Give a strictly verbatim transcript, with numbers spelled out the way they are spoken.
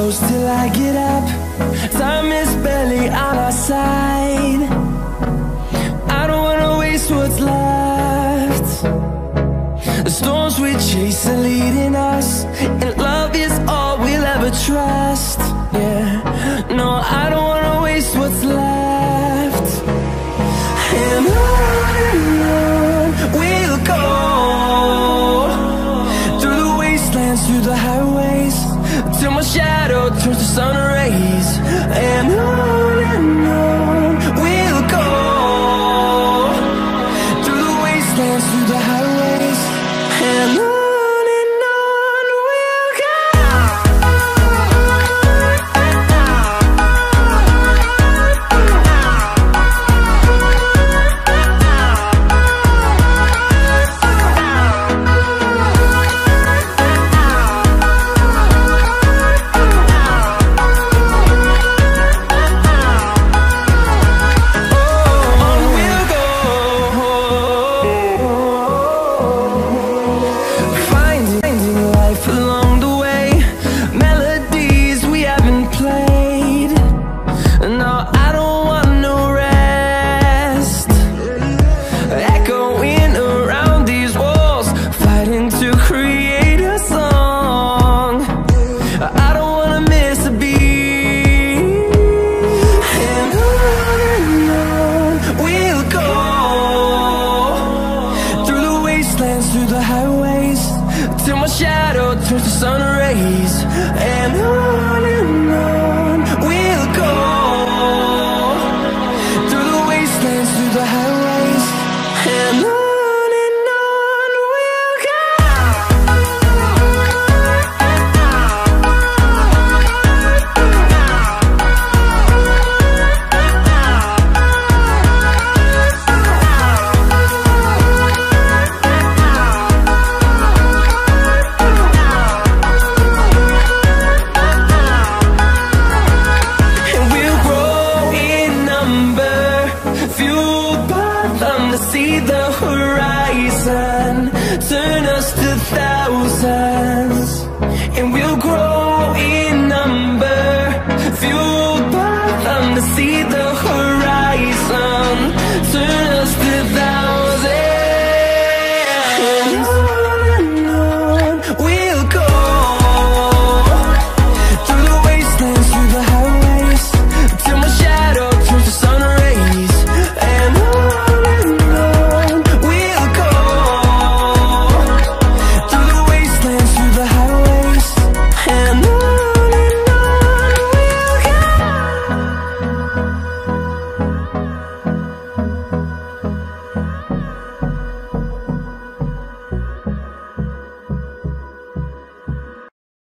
close till I get up. Time is barely on our side. I don't wanna waste what's left. The storms we chase are leading us, and love is all we'll ever trust. Yeah, no, I don't wanna waste what's left. And on and on we'll go, through the wastelands, through the highways, till my shadow turns to sun rays. And on and on we'll go, through the wastelands, through the highways, and on. Through the highways, till my shadow turns to sun rays. And on and on we'll go, through the wastelands, through the highways, and on. See the horizon turn us to thousands, and we'll grow in number, fueled by them to see